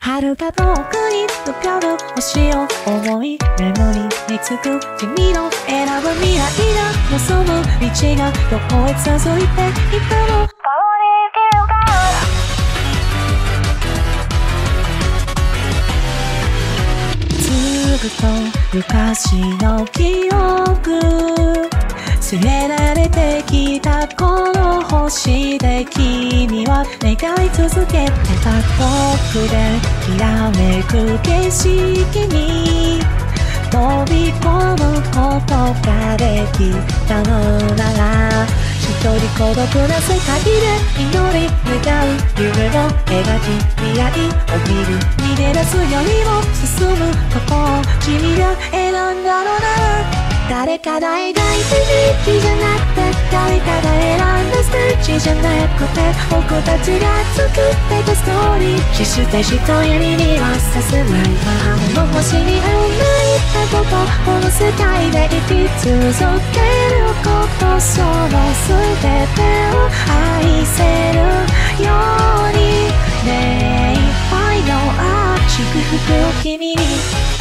遥か遠くに浮かぶ星を思い眠りにつく君の選ぶ未来が望む道がどこへ続いていくの？ずっと昔の記憶連れられてきたこの星で君は願い続けてた僕できらめく景色に飛び込むことができたのなら一人孤独な世界で祈り願う夢を描き未来を見る逃げ出すよりも進むことを君が選んだのなら誰かが描いた日記じゃなくて誰かが選んだステージじゃなくて僕たちが作ってたストーリー死して一人にはさせない母の星に会うないったことこの世界で生き続けることその全てを愛せるように目いっぱいの祝福を君に